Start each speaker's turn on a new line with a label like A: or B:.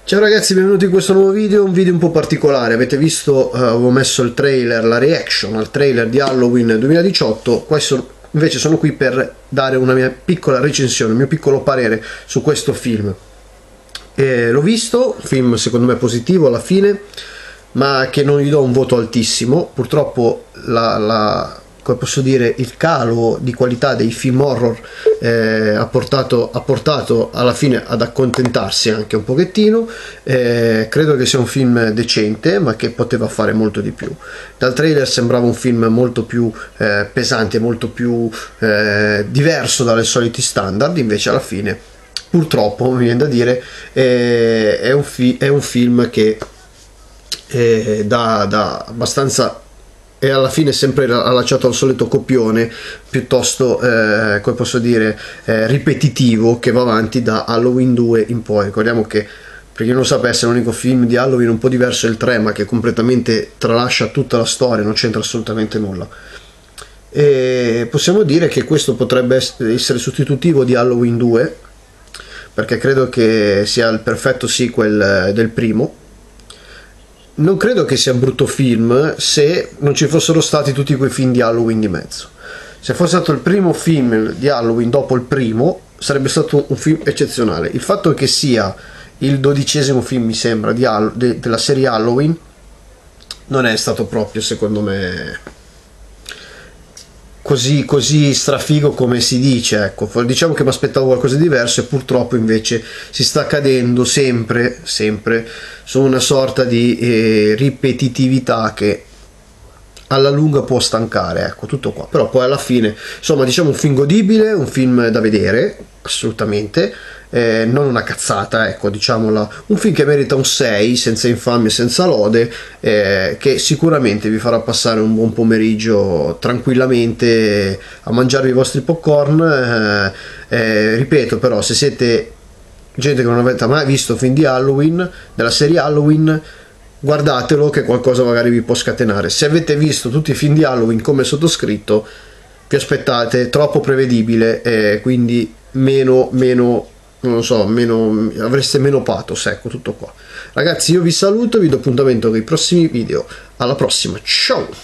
A: Ciao ragazzi, benvenuti in questo nuovo video, un video un po' particolare. Avete visto, avevo messo il trailer, la reaction al trailer di Halloween 2018. Questo invece sono qui per dare una mia piccola recensione, un mio piccolo parere su questo film. L'ho visto, film secondo me positivo alla fine, ma che non gli do un voto altissimo. Purtroppo come posso dire, il calo di qualità dei film horror ha portato alla fine ad accontentarsi anche un pochettino. Credo che sia un film decente, ma che poteva fare molto di più. Dal trailer sembrava un film molto più pesante, molto più diverso dalle soliti standard, invece alla fine purtroppo mi viene da dire è un film che dà abbastanza, e alla fine sempre allacciato al solito copione piuttosto come posso dire ripetitivo, che va avanti da Halloween 2 in poi. Ricordiamo che, per chi non lo sapesse, l'unico film di Halloween un po' diverso è il 3, ma che completamente tralascia tutta la storia, non c'entra assolutamente nulla. E possiamo dire che questo potrebbe essere sostitutivo di Halloween 2, perché credo che sia il perfetto sequel del primo. Non credo che sia un brutto film se non ci fossero stati tutti quei film di Halloween di mezzo. Se fosse stato il primo film di Halloween dopo il primo, sarebbe stato un film eccezionale. Il fatto che sia il 12° film, mi sembra, della serie Halloween, non è stato proprio, secondo me, così strafigo come si dice. Ecco, diciamo che mi aspettavo qualcosa di diverso, e purtroppo invece si sta cadendo sempre su una sorta di ripetitività che alla lunga può stancare. Ecco, tutto qua. Però poi alla fine, insomma, diciamo un film godibile, un film da vedere assolutamente, non una cazzata, ecco, diciamola, un film che merita un 6 senza infamia, senza lode, che sicuramente vi farà passare un buon pomeriggio tranquillamente a mangiarvi i vostri popcorn. Ripeto, però, se siete gente che non avete mai visto film di Halloween, della serie Halloween, guardatelo, che qualcosa magari vi può scatenare. Se avete visto tutti i film di Halloween come sottoscritto, vi aspettate troppo prevedibile, quindi meno non lo so, avreste meno pathos. Ecco, tutto qua ragazzi, io vi saluto, vi do appuntamento con i prossimi video. Alla prossima, ciao.